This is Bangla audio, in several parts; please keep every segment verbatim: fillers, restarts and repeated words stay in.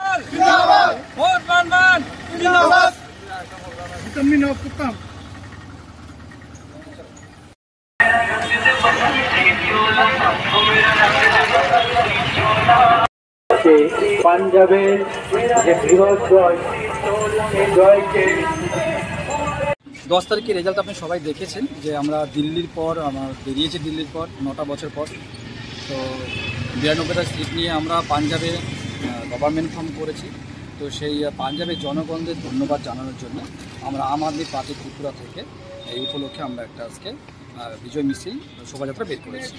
পাঞ্জাবের যে বৃহৎ জয় এই জয়কে দশ তারিখের রেজাল্ট আপনি সবাই দেখেছেন যে আমরা দিল্লির পর আমরা বেরিয়েছি দিল্লির পর নটা বছর পর। তো বিরানব্বইটা সিট নিয়ে আমরা পাঞ্জাবে গভর্নমেন্ট ফর্ম করেছি। তো সেই পাঞ্জাবের জনগণদের ধন্যবাদ জানানোর জন্য আমরা আম আদমি পার্টি ত্রিপুরা থেকে এই উপলক্ষে আমরা একটা আজকে বিজয় মিছিল শোভাযাত্রা বের করেছি।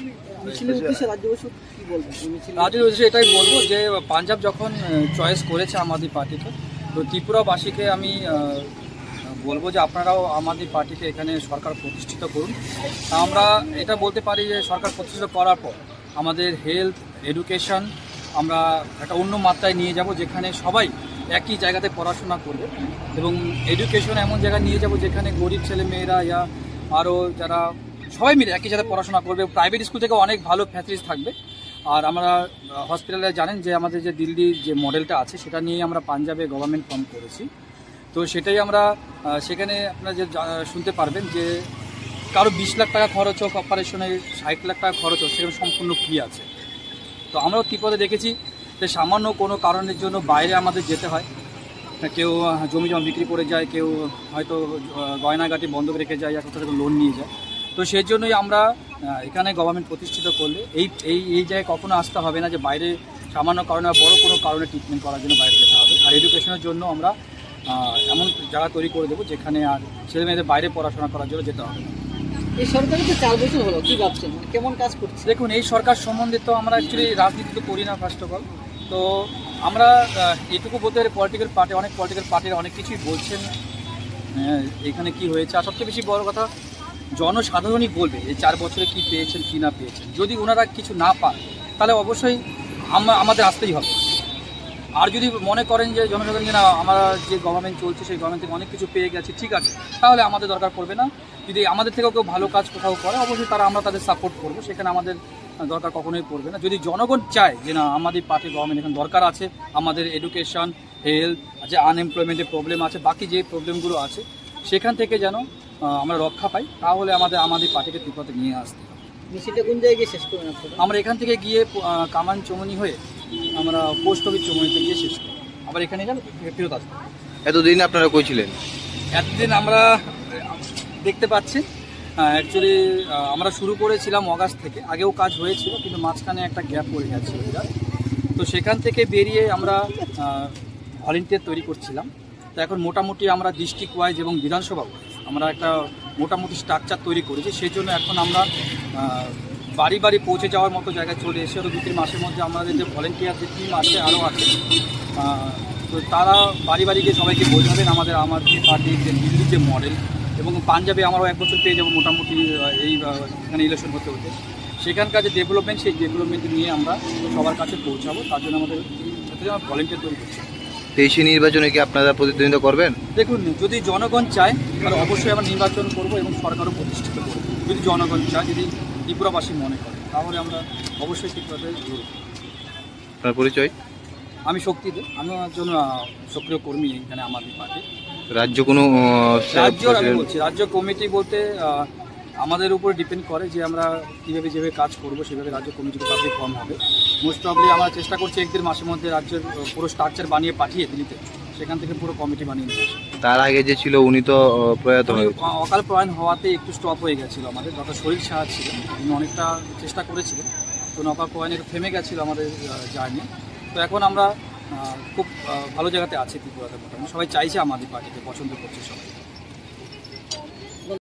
রাজ্যের উদ্দেশ্যে এটাই বলবো যে পাঞ্জাব যখন চয়েস করেছে আম আদমি পার্টিকে, তো ত্রিপুরাবাসীকে আমি বলবো যে আপনারাও আম আদমি পার্টিকে এখানে সরকার প্রতিষ্ঠিত করুন। আমরা এটা বলতে পারি যে সরকার প্রতিষ্ঠিত করার পর আমাদের হেলথ এডুকেশন আমরা একটা অন্য মাত্রায় নিয়ে যাব, যেখানে সবাই একই জায়গাতে পড়াশোনা করবে এবং এডুকেশন এমন জায়গায় নিয়ে যাব যেখানে গরিব ছেলে মেয়েরা ইয়া আরও যারা সবাই মিলে একই সাথে পড়াশোনা করবে। প্রাইভেট স্কুল থেকে অনেক ভালো ফ্যাসিলিটিস থাকবে। আর আমরা হসপিটালে জানেন যে আমাদের যে দিল্লির যে মডেলটা আছে সেটা নিয়ে আমরা পাঞ্জাবে গভর্নমেন্ট ফর্ম করেছি। তো সেটাই আমরা সেখানে আপনারা যে শুনতে পারবেন যে কারো বিশ লাখ টাকা খরচ হোক অপারেশনে, ষাট লাখ টাকা খরচ হোক, সেখানে সম্পূর্ণ ফ্রি আছে। তো আমরাও ত্রিপুরাতে দেখেছি যে সামান্য কোনো কারণের জন্য বাইরে আমাদের যেতে হয়, কেউ জমি জমা বিক্রি করে যায়, কেউ হয়তো গয়নাগাটি বন্ধক রেখে যায়, কোথাও থেকে লোন নিয়ে যায়। তো সেই জন্যই আমরা এখানে গভর্নমেন্ট প্রতিষ্ঠিত করলে এই এই এই জায়গায় কখনো আসতে হবে না যে বাইরে সামান্য কারণে বা বড়ো কোনো কারণে ট্রিটমেন্ট করার জন্য বাইরে যেতে হবে। আর এডুকেশনের জন্য আমরা এমন জায়গা তৈরি করে দেবো যেখানে আর ছেলে মেয়েদের বাইরে পড়াশোনা করার জন্য যেতে হবে। এই সরকারের তো চার বছর হলো, কী ভাবছেন, কেমন কাজ করছে? দেখুন, এই সরকার সম্বন্ধে তো আমরা অ্যাকচুয়ালি রাজনীতি তো করি না ফার্স্ট অফ অল। তো আমরা এটুকু বলতে পারি পলিটিক্যাল পার্টি অনেক পলিটিক্যাল পার্টির অনেক কিছুই বলছেন এখানে কি হয়েছে। আর সবচেয়ে বেশি বড় কথা জনসাধারণই বলবে এই চার বছরে কি পেয়েছেন কি না পেয়েছেন। যদি ওনারা কিছু না পান তাহলে অবশ্যই আমরা আমাদের আসতেই হবে। আর যদি মনে করেন যে জনসাধারণ যে না আমরা যে গভর্নমেন্ট চলছে সেই গভর্নমেন্ট থেকে অনেক কিছু পেয়ে গেছে, ঠিক আছে, তাহলে আমাদের দরকার পড়বে না। যদি আমাদের থেকেও কেউ ভালো কাজ কোথাও করে অবশ্যই তারা আমরা তাদের সাপোর্ট করবো, সেখানে আমাদের দরকার কখনোই পড়বে না। যদি জনগণ চায় যে না আমাদের পার্টি গভর্নমেন্ট এখানে দরকার আছে, আমাদের এডুকেশন, হেলথ, যে আনএমপ্লয়মেন্টের প্রবলেম আছে, বাকি যে প্রবলেমগুলো আছে সেখান থেকে যেন আমরা রক্ষা পাই, তাহলে আমাদের আমাদের পার্টিকে ত্রিপুরাতে নিয়ে আসতে হবে। মিছিলটা কোন জায়গায় শেষ করবেন আপনারা? আমরা এখান থেকে গিয়ে কামান চমনি হয়ে আমরা পোস্ট অফিস চমনিতে গিয়ে শেষ করি, আবার এখানে গেলে ফেরত আসবো। এতদিন আপনারা কই ছিলেন? এতদিন আমরা দেখতে পাচ্ছি অ্যাকচুয়ালি আমরা শুরু করেছিলাম অগাস্ট থেকে, আগেও কাজ হয়েছিল কিন্তু মাঝখানে একটা গ্যাপ পড়ে গেছিল। তো সেখান থেকে বেরিয়ে আমরা ভলেন্টিয়ার তৈরি করছিলাম। তো এখন মোটামুটি আমরা ডিস্ট্রিক্ট ওয়াইজ এবং বিধানসভা ওয়াইজ আমরা একটা মোটামুটি স্ট্রাকচার তৈরি করেছি। সেই জন্য এখন আমরা বাড়ি বাড়ি পৌঁছে যাওয়ার মতো জায়গায় চলে এসে দু তিন মাসের মধ্যে আমাদের যে ভলেন্টিয়ার যে টিম আছে আরও আছে, তো তারা বাড়ি বাড়ি গিয়ে সবাইকে বোঝাবেন আমাদের আমার যে পার্টির যে দিল্লির যে মডেল, এবং পাঞ্জাবে আমরাও এক বছর পেয়ে যাবো মোটামুটি এই এখানে ইলেকশন হতে হতে। সেখানকার যে ডেভেলপমেন্ট সেই ডেভেলপমেন্ট নিয়ে আমরা সবার কাছে পৌঁছাবো, তার জন্য আমাদের আমরা ভলেন্টিয়ার তৈরি করছি। দেশি নির্বাচনে কি আপনারা প্রতিদ্বন্দ্বিতা করবেন? দেখুন, যদি জনগণ চায় তাহলে অবশ্যই আমরা নির্বাচন করবো এবং সরকারও প্রতিষ্ঠিত করবো। যদি জনগণ চায়, যদি ত্রিপুরাবাসী মনে করে, তাহলে আমরা অবশ্যই ত্রিপুরাতে জড়ব। আপনার পরিচয়? আমি শক্তি দে, আমি একজন সক্রিয় কর্মী এখানে আমাদের পার্টি। রাজ্য কোনো রাজ্য আমি বলছি রাজ্য কমিটি বলতে আমাদের উপর ডিপেন্ড করে যে আমরা কীভাবে যেভাবে কাজ করবো সেভাবে রাজ্য কমিটিতে কাজে ফর্ম হবে। মোস্ট প্রবলি আমরা চেষ্টা করছি এক দেড় মাসের মধ্যে রাজ্যের পুরো স্ট্রাকচার বানিয়ে পাঠিয়ে দিল্লিতে, সেখান থেকে পুরো কমিটি বানিয়ে নিয়ে আসে। তার আগে যে ছিল উনি তো প্রয়াত হয়ে অকাল প্রয়াণ হওয়াতে একটু স্টপ হয়ে গেছিলো আমাদের, যত শরীর সাহায্য ছিলেন তিনি অনেকটা চেষ্টা করেছিলেন, তো অকাল প্রয়াণে থেমে গেছিলো আমাদের জার্নি। তো এখন আমরা খুব ভালো জায়গাতে আছি ত্রিপুরাতে, মোটামুটি সবাই চাইছে আমাদের পার্টিকে, পছন্দ করছে সবাই।